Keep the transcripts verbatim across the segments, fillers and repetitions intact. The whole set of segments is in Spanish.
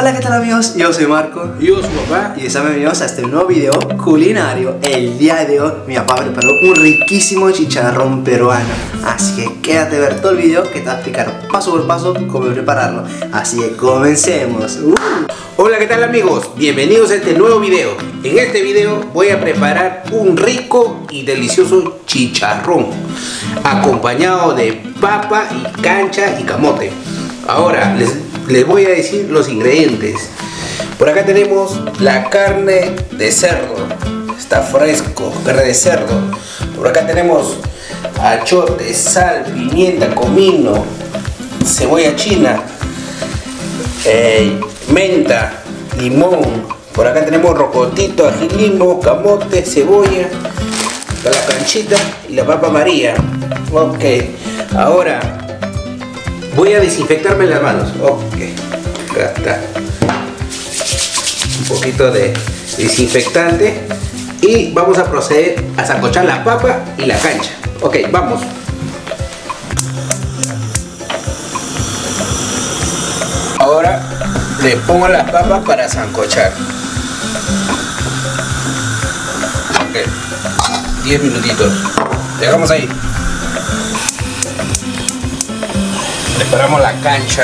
Hola, ¿qué tal amigos? Yo soy Marco. Yo soy papá. Y están bienvenidos a este nuevo video culinario. El día de hoy mi papá preparó un riquísimo chicharrón peruano. Así que quédate a ver todo el video que te va a explicar paso por paso cómo prepararlo. Así que comencemos. uh. Hola, ¿qué tal amigos? Bienvenidos a este nuevo video. En este video voy a preparar un rico y delicioso chicharrón, acompañado de papa y cancha y camote. Ahora les, les voy a decir los ingredientes. Por acá tenemos la carne de cerdo, está fresco, carne de cerdo. Por acá tenemos achote, sal, pimienta, comino, cebolla china, eh, menta, limón. Por acá tenemos rocotito, ají limo, camote, cebolla, la canchita y la papa María. Ok, ahora voy a desinfectarme las manos. Ok, acá está un poquito de desinfectante y vamos a proceder a sancochar la papa y la cancha. Ok, vamos. Ahora le pongo las papas para sancochar. Ok, diez minutitos. Dejamos ahí. Preparamos la cancha.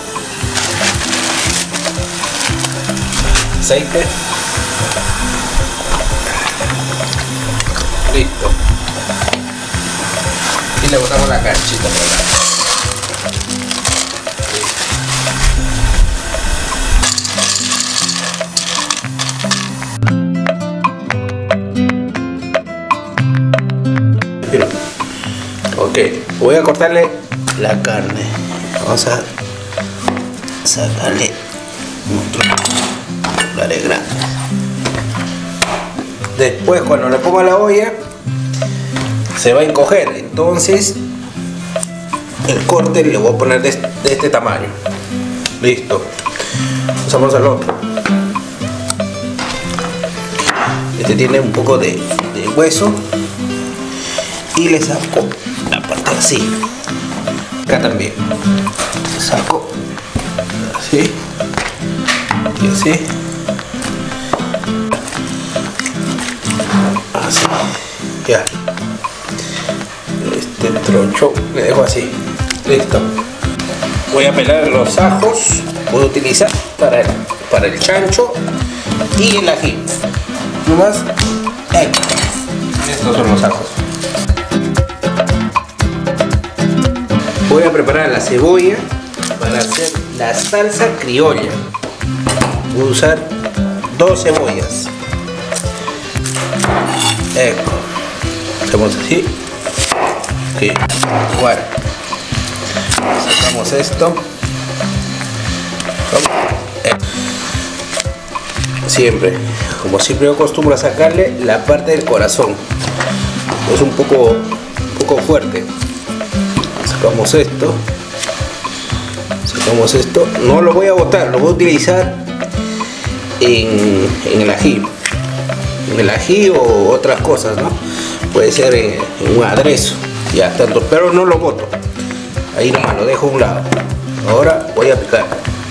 Aceite. Listo. Y le botamos la canchita por acá. Ok, voy a cortarle la carne. Vamos a sacarle un trocito grande. Después, cuando le pongo a la olla, se va a encoger. Entonces, el corte le voy a poner de, de este tamaño. Listo. Pasamos al otro. Este tiene un poco de, de hueso. Y le saco la parte así. Acá también. Le saco así. Y así. Así. Ya. Este troncho le dejo así. Listo. Voy a pelar los ajos. Puedo utilizar para el, para el chancho y el ají. Nomás. Eh. Estos son los ajos. Voy a preparar la cebolla para hacer la salsa criolla. Voy a usar dos cebollas. Eco. Hacemos así. Ok. Igual. Sacamos esto. Siempre, como siempre yo acostumbro a sacarle la parte del corazón. Es un poco, un poco fuerte. Sacamos esto, sacamos esto, no lo voy a botar, lo voy a utilizar en, en el ají, en el ají o otras cosas, ¿no? Puede ser en, en un aderezo, ya tanto, pero no lo boto, ahí nomás lo dejo a un lado. Ahora voy a picar.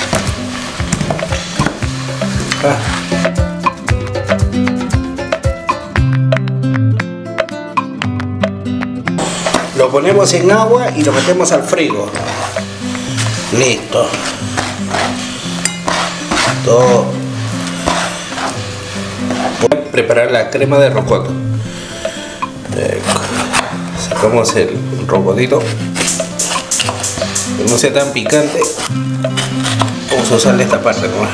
Ah. Lo ponemos en agua y lo metemos al frigo. Listo. Todo. Voy a preparar la crema de rocoto. Sacamos el rocotito. Que no sea tan picante. Vamos a usarle esta parte nomás.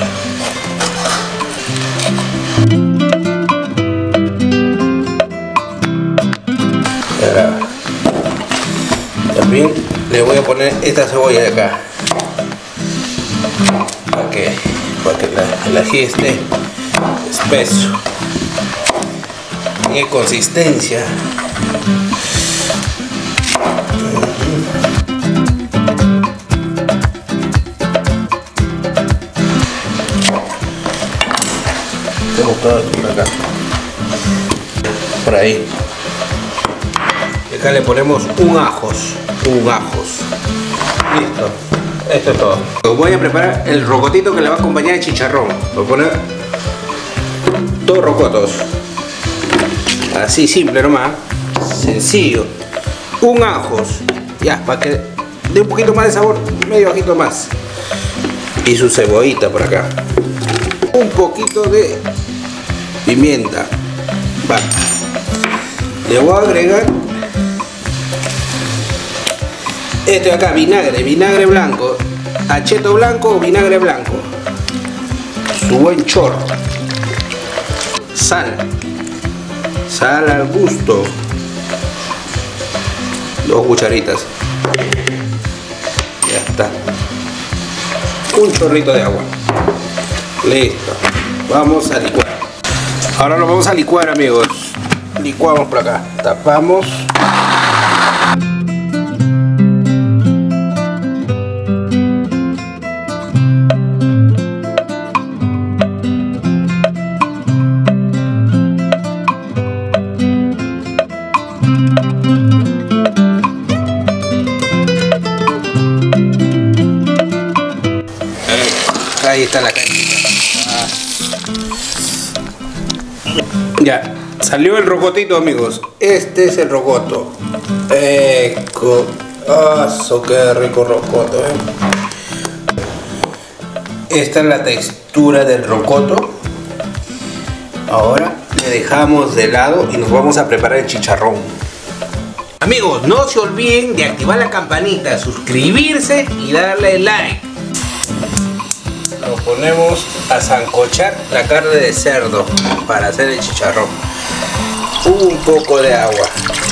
Ahora, también le voy a poner esta cebolla de acá para que, para que la, el ají esté espeso, tiene consistencia. Tengo todo por acá, por ahí. Acá le ponemos un ajos, un ajos. Listo. esto es todo. Voy a preparar el rocotito que le va a acompañar el chicharrón. Voy a poner dos rocotos. Así simple nomás. Sencillo. Un ajos. Ya, para que dé un poquito más de sabor. Medio ajito más. Y su cebollita por acá. Un poquito de pimienta. Va. Le voy a agregar esto de acá, vinagre, vinagre blanco, acheto blanco o vinagre blanco, su buen chorro, sal, sal al gusto, dos cucharitas, ya está, un chorrito de agua, listo, vamos a licuar. Ahora lo vamos a licuar, amigos, licuamos por acá, tapamos. Ahí está la canchita. Ah. Ya, salió el rocotito, amigos. Este es el rocoto. Eco. Ah, eso qué rico rocoto, eh. Esta es la textura del rocoto. Ahora le dejamos de lado y nos vamos a preparar el chicharrón. Amigos, no se olviden de activar la campanita, suscribirse y darle like. Lo ponemos a sancochar la carne de cerdo para hacer el chicharrón. Un poco de agua.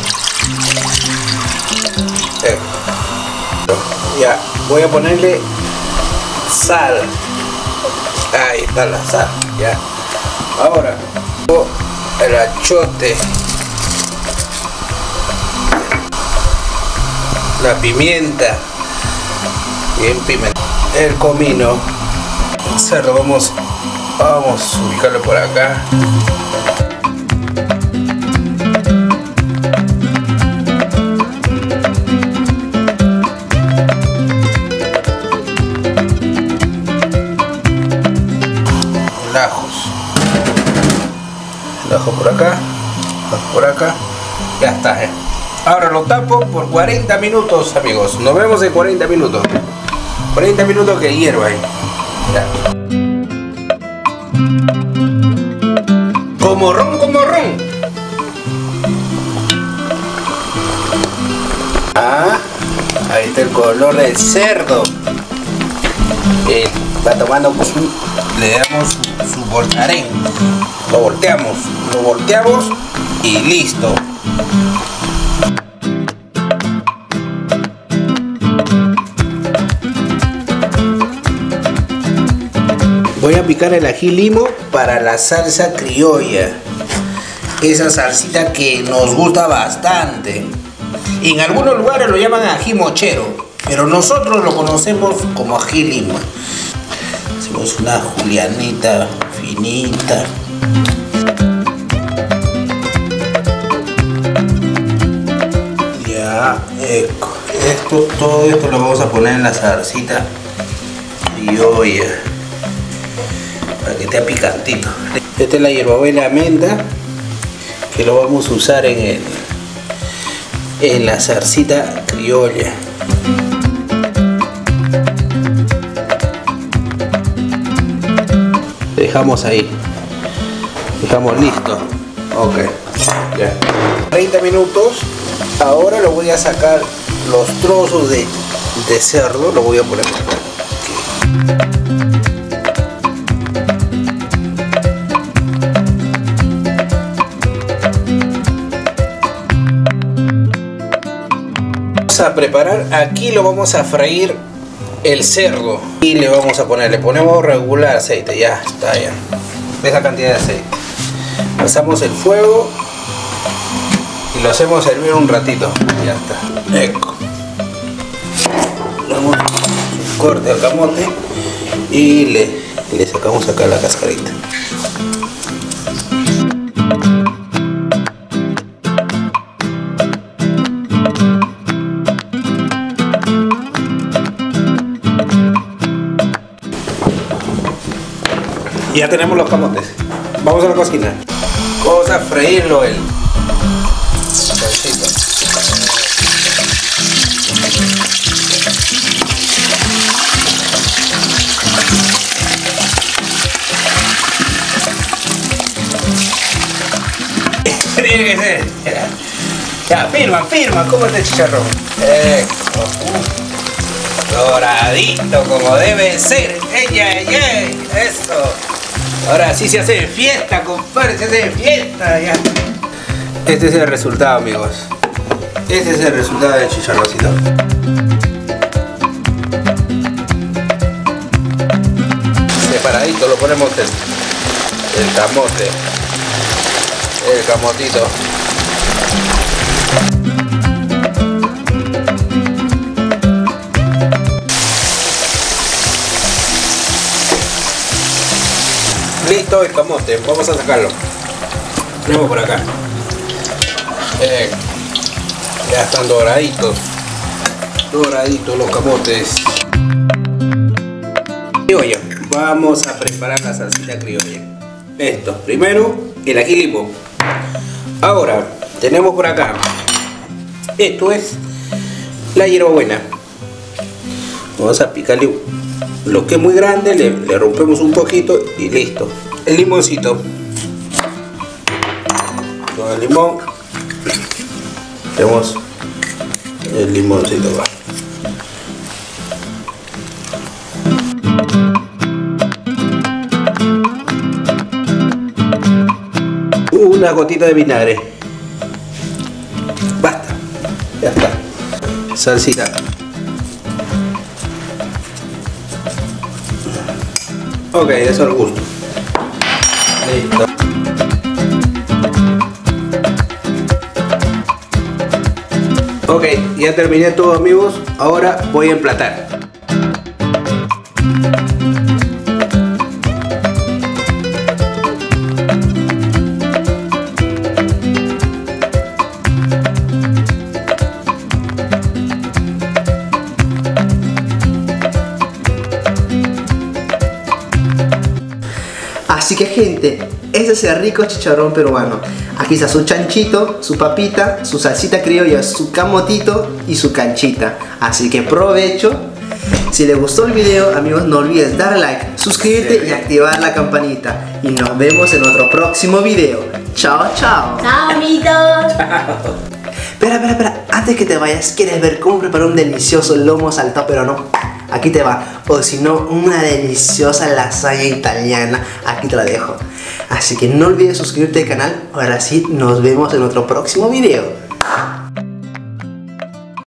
Eh. Ya, voy a ponerle sal. Ahí está la sal. Ya. Ahora el achote, la pimienta, bien pimienta, el comino. Cerdo, vamos, vamos a ubicarlo por acá. El ajos, el ajo por acá, por acá, ya está. ¿eh? Ahora lo tapo por cuarenta minutos, amigos. Nos vemos en cuarenta minutos. cuarenta minutos que hierva ahí. Ya. Como ron, como ron. Ah, ahí está el color del cerdo. Eh, va tomando su, le damos su, su voltarén. Lo volteamos, lo volteamos y listo. Voy a picar el ají limo para la salsa criolla. Esa salsita que nos gusta bastante. En algunos lugares lo llaman ají mochero, pero nosotros lo conocemos como ají limo. Hacemos una julianita finita. Ya, eco. Esto, todo esto lo vamos a poner en la salsita criolla, para que esté picantito. Esta es la hierbabuena menta que lo vamos a usar en el en la salsita criolla. Dejamos ahí, dejamos listo. Ok, ya. treinta minutos. Ahora lo voy a sacar los trozos de, de cerdo, lo voy a poner por acá. A preparar, aquí lo vamos a freír el cerdo y le vamos a poner, le ponemos regular aceite, ya está, ya esa cantidad de aceite, pasamos el fuego y lo hacemos hervir un ratito, ya está. Eco. Damos un corte al camote y le, le sacamos acá la cascarita. Y ya tenemos los camotes. Vamos a la cocina. Vamos a freírlo el salsito. Tiene que ser. Ya, firma, firma, ¿cómo está el chicharrón? Eh, uh, doradito como debe ser. ¡Ey, ey, ey! Eso. Ahora sí se hace fiesta, compadre, se hace fiesta ya. Este es el resultado, amigos. Este es el resultado del chicharroncito. Separadito lo ponemos el, el camote. El camotito. Listo el camote, vamos a sacarlo. Tenemos por acá. Eh, ya están doraditos. Doraditos los camotes. Criolla. Vamos a preparar la salsita criolla. Esto, primero el ají limón. Ahora tenemos por acá. Esto es la hierbabuena. Vamos a picarle lo que es muy grande, le, le rompemos un poquito y listo. El limoncito. Con el limón. Tenemos el limoncito. Va. Una gotita de vinagre. Basta. Ya está. Salsita. Ok, eso al gusto. Listo. Ok, ya terminé todo, amigos. Ahora voy a emplatar. Así que gente, ese es el rico chicharrón peruano. Aquí está su chanchito, su papita, su salsita criolla, su camotito y su canchita. Así que provecho. Si les gustó el video, amigos, no olvides dar like, suscribirte y activar la campanita. Y nos vemos en otro próximo video. Chao, chao. Chao, amiguitos. Espera, espera, espera. Antes que te vayas, ¿quieres ver cómo preparar un delicioso lomo saltado peruano? Aquí te va. O si no, una deliciosa lasaña italiana. Aquí te la dejo. Así que no olvides suscribirte al canal. Ahora sí, nos vemos en otro próximo video.